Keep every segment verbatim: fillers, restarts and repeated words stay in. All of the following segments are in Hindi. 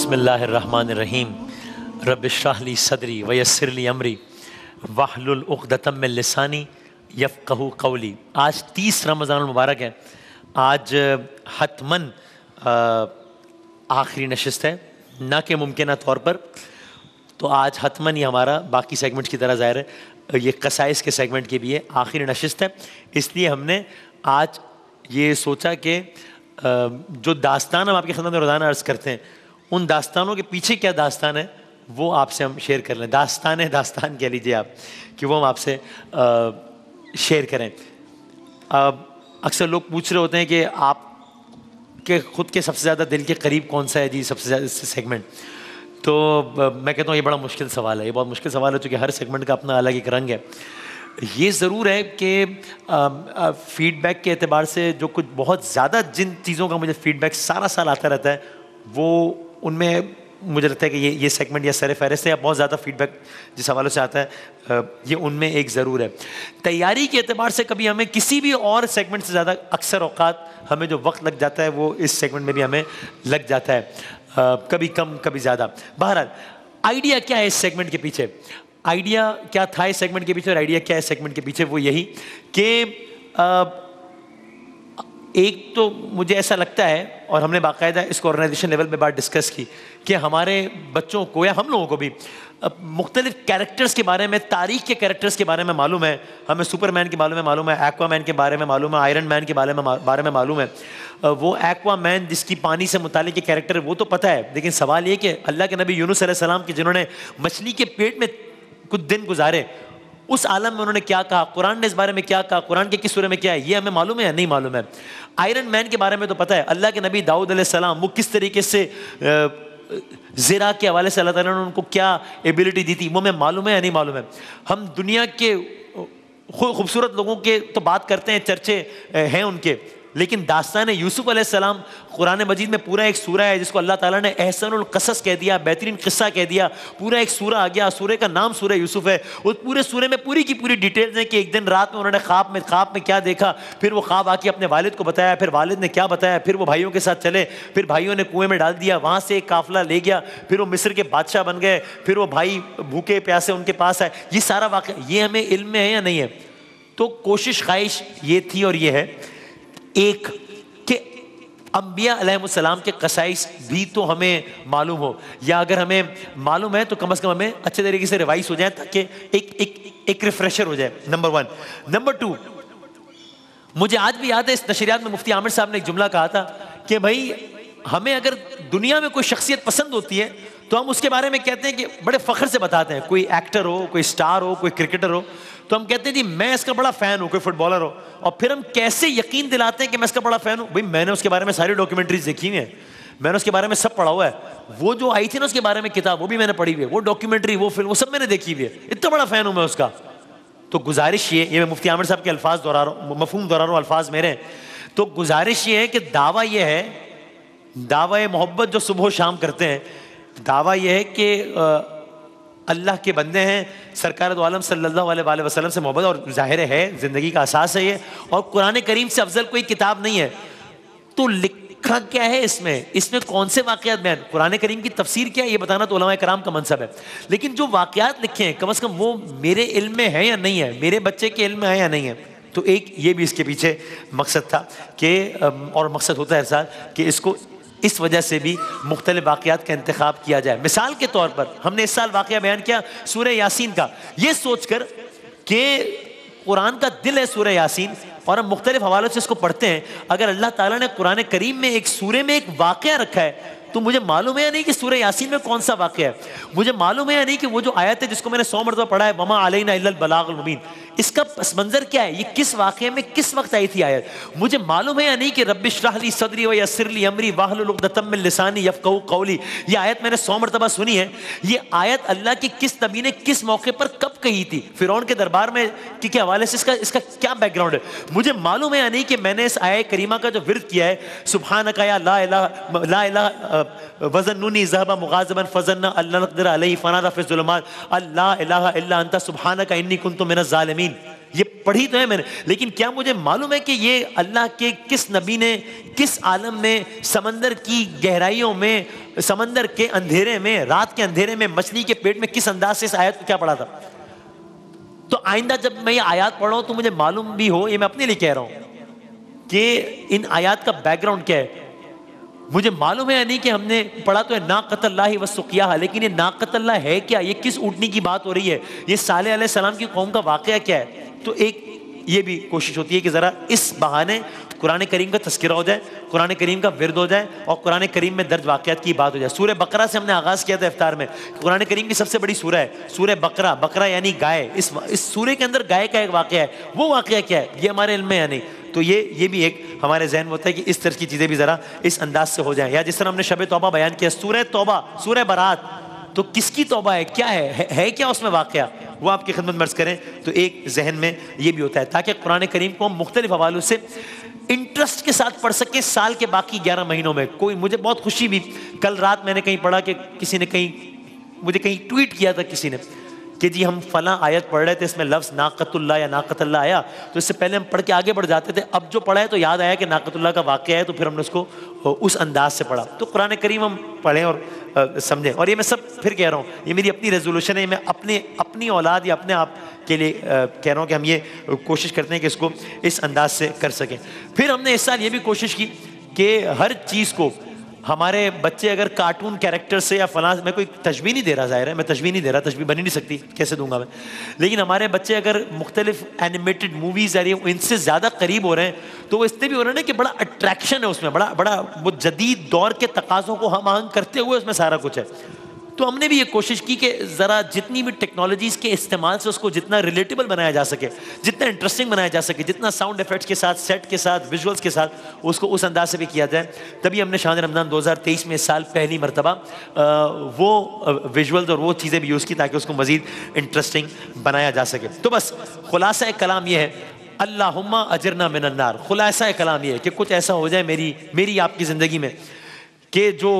बिस्मिल्लाहिर्रहमानिर्रहीम रब्बिश्रह ली सदरी वयस्सिर ली अमरी वहलुल उक़दतम मिन लिसानी यफ़क़हू क़ौली। आज तीस रमज़ानुल मुबारक है। आज हतमन आखिरी नशिस्त है, ना कि मुमकिन तौर पर। तो आज हतमन ही हमारा बाकी सेगमेंट की तरह ज़ाहिर है ये कसाइस के सेगमेंट की भी है, आखिरी नशिस्त है। इसलिए हमने आज ये सोचा कि जो दास्तान हम आपकी खिदमत में रोज़ाना अर्ज़ करते हैं, उन दास्तानों के पीछे क्या दास्तान है वो आपसे हम शेयर कर लें। दास्तान है, दास्तान कह लीजिए आप, कि वो हम आपसे शेयर करें। अक्सर लोग पूछ रहे होते हैं कि आप के ख़ुद के सबसे ज़्यादा दिल के करीब कौन सा है जी, सबसे ज़्यादा सेगमेंट। तो मैं कहता हूँ ये बड़ा मुश्किल सवाल है, ये बहुत मुश्किल सवाल है, क्योंकि हर सेगमेंट का अपना अलग एक रंग है। ये ज़रूर है कि फ़ीडबैक के एतबार से जो कुछ बहुत ज़्यादा जिन चीज़ों का मुझे फ़ीडबैक सारा साल आता रहता है, वो उनमें मुझे लगता है कि ये ये सेगमेंट या सर फहरिस्त है, या बहुत ज़्यादा फ़ीडबैक जिस हवाले से आता है ये उनमें एक ज़रूर है। तैयारी के एतबार से कभी हमें किसी भी और सेगमेंट से ज़्यादा अक्सर औक़ात हमें जो वक्त लग जाता है वो इस सेगमेंट में भी हमें लग जाता है, कभी कम कभी ज़्यादा। बहरहाल आइडिया क्या है इस सेगमेंट के पीछे, आइडिया क्या था इस सेगमेंट के पीछे और आइडिया क्या है इस सेगमेंट के पीछे, वो यही कि एक तो मुझे ऐसा लगता है, और हमने बाकायदा इसको ऑर्गेनाइजेशन लेवल पे बात डिस्कस की, कि हमारे बच्चों को या हम लोगों को भी मुख्तलिफ कैरेक्टर्स के बारे में, तारीख़ के कैरेक्टर्स के बारे में मालूम है। हमें सुपरमैन के बारे में मालूम है, एक्वामैन के बारे में मालूम है, आयरन मैन के बारे में बारे में मालूम है। वो एक्वामैन जिसकी पानी से मुतालिक कैरेक्टर है वो तो पता है, लेकिन सवाल ये कि अल्लाह के नबी यूनुस अलैहिस्सलाम के जिन्होंने मछली के पेट में कुछ दिन गुजारे, उस आलम में उन्होंने क्या कहा, कुरान ने इस बारे में क्या कहा, कुरान के किस सूरे में क्या है, ये हमें मालूम है या नहीं मालूम है। आयरन मैन के बारे में तो पता है, अल्लाह के नबी दाऊद अलैहिस्सलाम वो किस तरीके से ज़िरा के हवाले से अल्लाह ताला ने उनको क्या एबिलिटी दी थी, वो हमें मालूम है या नहीं मालूम है। हम दुनिया के खूबसूरत लोगों के तो बात करते हैं, चर्चे हैं उनके, लेकिन दास्तान यूसुफ अलैहिस्सलाम कुरान मजीद में पूरा एक सूरा है जिसको अल्लाह ताला ने एहसनुल क़सस कह दिया, बेहतरीन किस्सा कह दिया। पूरा एक सूरा आ गया, सूरे का नाम सूरा यूसुफ है। उस पूरे सूरे में पूरी की पूरी डिटेल्स हैं कि एक दिन रात में उन्होंने ख्वाब में ख्वाब में क्या देखा, फिर वो ख्वाब आके अपने वालिद को बताया, फिर वालिद ने क्या बताया, फिर वो भाइयों के साथ चले, फिर भाइयों ने कुएं में डाल दिया, वहाँ से एक काफिला ले गया, फिर वो मिस्र के बादशाह बन गए, फिर वो भाई भूखे प्यासे उनके पास आए। ये सारा वाक़या ये हमें इल्म में है या नहीं है? तो कोशिश ख्वाहिश ये थी और ये है एक कि अंबिया अलैहिमुस्सलाम के कसाइस भी तो हमें मालूम हो, या अगर हमें मालूम है तो कम से कम हमें अच्छे तरीके से रिवाइज हो जाए, ताकि एक एक एक रिफ्रेशर हो जाए। Number one. नंबर टू, मुझे आज भी याद है इस नशरियात में मुफ्ती आमिर साहब ने एक जुमला कहा था कि भाई हमें अगर दुनिया में कोई शख्सियत पसंद होती है तो हम उसके बारे में कहते हैं कि बड़े फ़ख्र से बताते हैं। कोई एक्टर हो, कोई स्टार हो, कोई क्रिकेटर हो, तो हम कहते हैं जी मैं इसका बड़ा फ़ैन हूँ। कोई फुटबॉलर हो, और फिर हम कैसे यकीन दिलाते हैं कि मैं इसका बड़ा फ़ैन हूँ? भाई मैंने उसके बारे में सारी डॉक्यूमेंट्रीज देखी हुई हैं, मैंने उसके बारे में सब पढ़ा हुआ है। वो जो आई थी ना उसके बारे में किताब, वो भी मैंने पढ़ी हुई है, वो डॉक्यूमेंट्री, वो फिल्म, वो सब मैंने देखी हुई है। इतना बड़ा फ़ैन हूँ मैं उसका। तो गुजारिश ये ये मैं मुफ्ती आमिर साहब के अल्फाज दोहरा रहा हूँ, मफहूम दोहरा रहा हूँ, अल्फाज मेरे। तो गुजारिश ये है कि दावा ये है, दावा मोहब्बत जो सुबह शाम करते हैं, दावा यह है कि अल्लाह के बंदे हैं, सरकार दो आलम सल्लल्लाहु अलैहि वसल्लम से मोहब्बत, और ज़ाहिर है ज़िंदगी का असास है ये, और कुरान करीम से अफजल कोई किताब नहीं है। तो लिखा क्या है इसमें, इसमें कौन से वाक़यात बयान, कुरान करीम की तफसीर क्या है ये बताना तो उलमा कराम का मनसब है, लेकिन जो वाक़यात लिखे हैं कम अज़ कम वो मेरे इल्म में है या नहीं है, मेरे बच्चे के इल्म में है या नहीं है। तो एक ये भी इसके पीछे मकसद था कि, और मकसद होता है हर साल कि इसको इस वजह से भी मुख्तलिफ वाक़यात का इंतखाब किया जाए। मिसाल के तौर पर हमने इस साल वाक़या बयान किया सूरह यासीन का, ये सोचकर कि कुरान का दिल है सूरह यासीन, और हम मुख्तलिफ हवालों से इसको पढ़ते हैं। अगर अल्लाह ताला ने कुरान करीम में एक सूरे में एक वाक़या रखा है, तो मुझे मालूम है या नहीं कि सूरह यासीन में कौन सा वाक़या है? मुझे मालूम है या नहीं कि वो जो आयत है जिसको मैंने सौ मरतबा पढ़ा है, वमा अलैना इल्लल बलागुल मुबीन, इसका पस मंज़र क्या है, ये किस वाक़े में किस वक्त आई थी आयत? मुझे मालूम है या नहीं कि रब्बिश्रह ली सदरी व यस्सिर ली अमरी वहलुल उक़दतम मिन लिसानी यफ़क़हू क़ौली, ये आयत मैंने सौ मरतबा सुनी है। ये आयत अल्लाह की किस नबी ने किस मौके पर कब कही थी, फ़िरौन के दरबार में कि के हवाले से, इसका इसका क्या बैकग्राउंड है? मुझे मालूम है या नहीं कि मैंने इस आयत करीमा का जो विर्द किया है, सुब्हानका या ला इलाहा ला इलाहा वज़न्नुनी ज़हबा मुग़ाज़िबन फ़ज़न्ना अल्ला नक़दिर अलैहि फ़नादा फ़िज़्ज़ुलुमात अल्ला इलाहा इल्ला अंता सुब्हानका इन्नी कुन्तु मिनज़ ज़ालिमीन, ये पढ़ी तो है मैंने, लेकिन क्या मुझे मालूम है कि ये अल्लाह के किस नबी ने किस आलम में, समंदर की गहराइयों में, समंदर के अंधेरे में, रात के अंधेरे में, मछली के पेट में किस अंदाज से इस आयत को क्या पढ़ा था? तो आइंदा जब मैं ये आयत पढ़ रहा हूं तो मुझे मालूम भी हो, ये मैं अपने लिए कह रहा हूं कि इन आयत का बैकग्राउंड क्या है। मुझे मालूम है या नहीं कि हमने पढ़ा तो है नाक़तल्लाहि व सुक़ियाहा, लेकिन ये नाक़तल्लाह है क्या? ये किस ऊँटनी की बात हो रही है? ये सालेह अलैहिस्सलाम की कौम का वाक़या क्या है? तो एक ये भी कोशिश होती है कि ज़रा इस बहाने कुरान करीम का तज़किरा हो जाए, कुरान करीम का विर्द हो जाए और कुरान करीम में दर्ज वाक़यात की बात हो जाए। सूरह बकरा से हमने आगाज़ किया था इफ्तार में। कुरान करीम की सबसे बड़ी सूरह है सूरह बकरा। बकरा यानी गाय। इस इस सूरह के अंदर गाय का एक वाक़या है। वो वाक़या क्या है ये हमारे इल्म में या नहीं? तो ये ये भी एक हमारे जहन में होता है कि इस तरह की चीज़ें भी ज़रा इस अंदाज से हो जाएं। या जिस तरह हमने शब तौबा बयान किया, सूरह तौबा, सूरह बरात, तो किसकी तौबा है, क्या है, है, है क्या उसमें वाक़या, वो आपकी खिदमत में अर्ज़ करें। तो एक जहन में ये भी होता है ताकि कुरान करीम को हम मुख्तलिफ हवालों से इंटरेस्ट के साथ पढ़ सकें साल के बाकी ग्यारह महीनों में। कोई मुझे बहुत खुशी भी, कल रात मैंने कहीं पढ़ा कि किसी ने कहीं मुझे कहीं ट्वीट किया था किसी ने कि जी हम फला आयत पढ़ रहे थे, इसमें लफ्ज़ नाक़तुल्लाह या नाक़तल्लाह आया, तो इससे पहले हम पढ़ के आगे बढ़ जाते थे, अब जो पढ़ा है तो याद आया कि नाक़तुल्लाह का वाक़या है, तो फिर हमने उसको उस अंदाज से पढ़ा। तो कुरान करीम हम पढ़ें और समझें। और ये मैं सब फिर कह रहा हूँ, ये मेरी अपनी रेजोल्यूशन है, मैं अपने अपनी औलाद या अपने आप के लिए कह रहा हूँ कि हम ये कोशिश करते हैं कि इसको इस अंदाज से कर सकें। फिर हमने इस साल ये भी कोशिश की कि हर चीज़ को हमारे बच्चे अगर कार्टून कैरेक्टर से या फलां, मैं कोई तशबीह नहीं दे रहा, ज़ाहिर है मैं तशबीह नहीं दे रहा, तशबीह बन ही नहीं सकती, कैसे दूंगा मैं, लेकिन हमारे बच्चे अगर मुख्तलिफ एनिमेटेड मूवीज़ आ रही हैं इनसे ज़्यादा करीब हो रहे हैं, तो वो इसलिए भी हो रहा है ना कि बड़ा अट्रैक्शन है उसमें, बड़ा बड़ा वो जदीद दौर के तकाज़ों को हम आंग करते हुए उसमें सारा कुछ है। तो हमने भी ये कोशिश की कि ज़रा जितनी भी टेक्नोलॉजीज़ के इस्तेमाल से उसको जितना रिलेटेबल बनाया जा सके, जितना इंटरेस्टिंग बनाया जा सके, जितना साउंड इफेक्ट्स के साथ, सेट के साथ, विजुअल्स के साथ, उसको उस अंदाज से भी किया जाए। तभी हमने शान रमज़ान दो हज़ार तेईस में इस साल पहली मरतबा वो विजुअल्स और वो चीज़ें भी यूज़ की ताकि उसको मज़ीद इंटरेस्टिंग बनाया जा सके। तो बस खुलासा कलाम ये है, अल्लाहुम्मा अजरना मिनन नार। खुलासा कलाम ये है कि कुछ ऐसा हो जाए मेरी मेरी आपकी ज़िंदगी में कि जो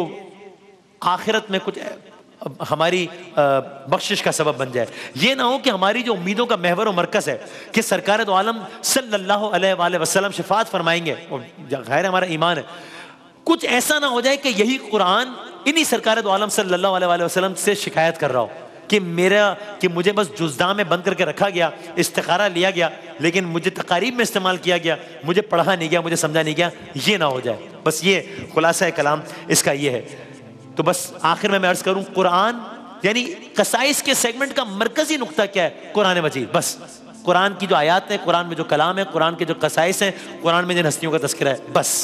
आखिरत में कुछ हमारी बख्शिश का सबब बन जाए। ये ना हो कि हमारी जो उम्मीदों का महवर और मरकज़ है कि सरकार दो आलम सल्लल्लाहु अलैहि वसल्लम शफात फरमाएंगे, और खैर हमारा ईमान है, कुछ ऐसा ना हो जाए कि यही कुरान इन्हीं सरकार दो आलम सल्लल्लाहु अलैहि वसल्लम से शिकायत कर रहा हो कि मेरा कि मुझे बस जुज़दा में बंद करके रखा गया, इस्तिखारा लिया गया, लेकिन मुझे तकारीब में इस्तेमाल किया गया, मुझे पढ़ा नहीं गया, मुझे समझा नहीं गया। ये ना हो जाए। बस ये खुलासा कलाम इसका ये है। तो बस आखिर में मैं अर्ज करूं, कुरान यानी कसाइस के सेगमेंट का मरकजी नुक्ता क्या है? कुरान मजीद। बस कुरान की जो आयात है, कुरान में जो कलाम है, कुरान के जो कसाइस हैं, कुरान में जिन हस्तियों का तज़किरा है, बस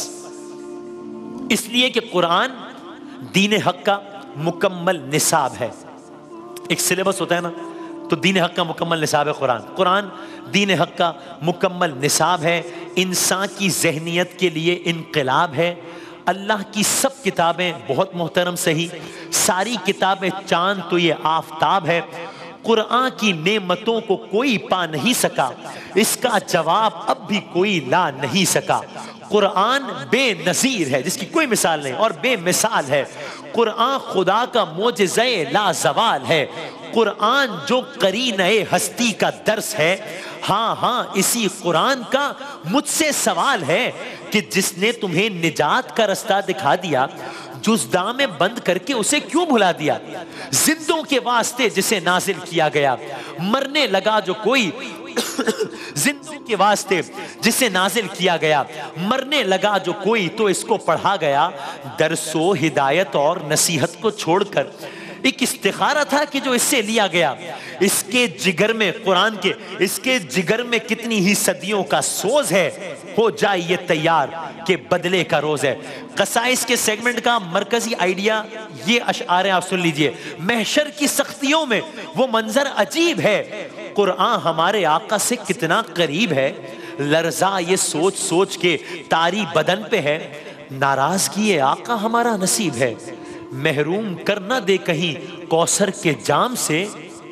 इसलिए कि कुरान दीन हक का मुकम्मल निसाब है। एक सिलेबस होता है ना, तो दीन हक का मुकम्मल निसाब है कुरान। कुरान दीन हक का मुकम्मल निसाब है, इंसान की जहनियत के लिए इनकलाब है। अल्लाह की सब किताबें बहुत मोहतरम सही, सारी किताबें चांद तो ये आफताब है। कुरान की नेमतों को कोई पा नहीं सका, इसका जवाब अब भी कोई ला नहीं सका। कुरान बेनज़ीर है जिसकी कोई मिसाल नहीं और बेमिसाल है। कुरान खुदा का मोजज़े लाज़वाल है। कुरान जो करीने हस्ती का दर्स है। हाँ हाँ इसी कुरान का मुझसे सवाल है कि जिसने तुम्हें निजात का रास्ता दिखा दिया, जुज़दा में बंद करके उसे क्यों भुला दिया? जिंदों के वास्ते जिसे नाजिल किया गया, मरने लगा जो कोई जिंदों के वास्ते जिसे नाजिल किया गया, मरने लगा जो कोई तो इसको पढ़ा गया। दरसो हिदायत और नसीहत को छोड़कर एक इस्तिखारा था कि जो इससे लिया गया। इसके जिगर में, कुरान के इसके जिगर में कितनी ही सदियों का सोज है, हो जाए ये तैयार के बदले का रोज है। कसाइस के सेगमेंट का मरकजी आइडिया ये अशआर आप सुन लीजिए। महशर की सख्तियों में वो मंजर अजीब है, कुरान हमारे आका से कितना करीब है। लर्जा ये सोच सोच के तारी बदन पे है, नाराजगी ये आका हमारा नसीब है। महरूम कर न दे कहीं कौसर के जाम से,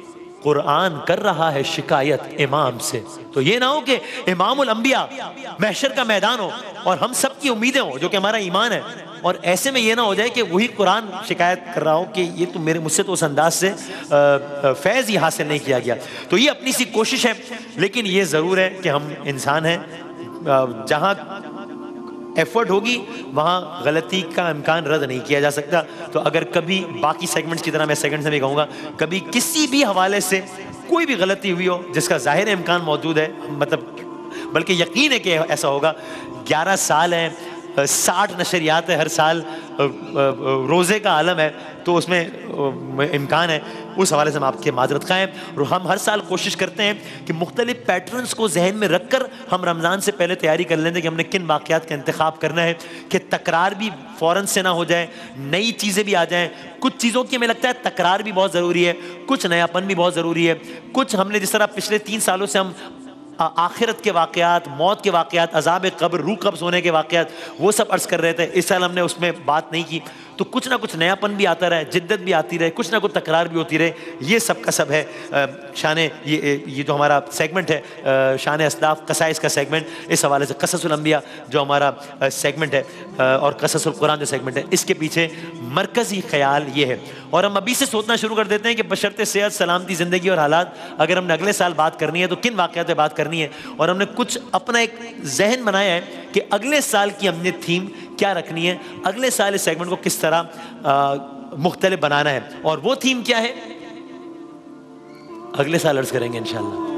कुरान कर रहा है शिकायत इमाम से। तो ये ना हो कि इमामुल अंबिया महशर का मैदान हो और हम सब की उम्मीदें हो जो कि हमारा ईमान है, और ऐसे में ये ना हो जाए कि वही कुरान शिकायत कर रहा हो कि ये तो मेरे मुझसे तो उस अंदाज से फैज़ ही हासिल नहीं किया गया। तो ये अपनी सी कोशिश है, लेकिन ये ज़रूर है कि हम इंसान हैं, जहाँ एफर्ट होगी वहाँ गलती का इम्कान रद्द नहीं किया जा सकता। तो अगर कभी बाकी सेगमेंट्स की तरह, मैं सेगमेंट से भी कहूँगा, कभी किसी भी हवाले से कोई भी गलती हुई हो जिसका ज़ाहिर इम्कान मौजूद है, मतलब बल्कि यकीन है कि ऐसा होगा, ग्यारह साल हैं, साठ नशरियात है हर साल, रोज़े का आलम है, तो उसमें इम्कान है, उस हवाले से हम आपके माजरत खाएँ। और हम हर साल कोशिश करते हैं कि मुख्तलिफ पैटर्न्स को जहन में रख कर हम रमज़ान से पहले तैयारी कर लेते हैं कि हमने किन वाक़यात का इंतखाब करना है, कि तकरार भी फ़ौरन से ना हो जाए, नई चीज़ें भी आ जाएँ। कुछ चीज़ों की हमें लगता है तकरार भी बहुत ज़रूरी है, कुछ नयापन भी बहुत ज़रूरी है। कुछ हमने जिस तरह पिछले तीन सालों से हम आखिरत के वाक़यात, मौत के वाक़यात, अज़ाब क़ब्र, रूह कब्ज़ होने के वाक़यात, वो सब अर्ज़ कर रहे थे। इस साल हमने उसमें बात नहीं की, तो कुछ ना कुछ नयापन भी आता रहे, जिद्दत भी आती रहे, कुछ ना कुछ तकरार भी होती रहे। ये सब का सब है शान, ये ये जो हमारा सेगमेंट है शान अस्लाफ़ कसाइस का सेगमेंट, इस हवाले से क़ससुल अंबिया जो हमारा सेगमेंट है और क़ससुल कुरान जो सेगमेंट है, इसके पीछे मरकज़ी ख़याल ये है। और हम अभी से सोचना शुरू कर देते हैं कि बशर्ते सेहत, सलामती, ज़िंदगी और हालात, अगर हमने अगले साल बात करनी है तो किन वाक़यात पे बात करनी है। और हमने कुछ अपना एक जहन बनाया है कि अगले साल की हमने थीम क्या रखनी है, अगले साल इस सेगमेंट को किस तरह मुख्तलिफ बनाना है, और वो थीम क्या है अगले साल अर्ज़ करेंगे इंशाअल्लाह।